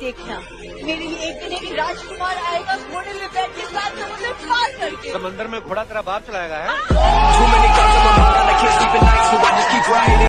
देखना, मेरे लिए एक दिन एक राजकुमार आएगा घोड़े में बैठ के साथ समुद्र पार करके। समंदर में घोड़ा तेरा बाप चलाएगा है?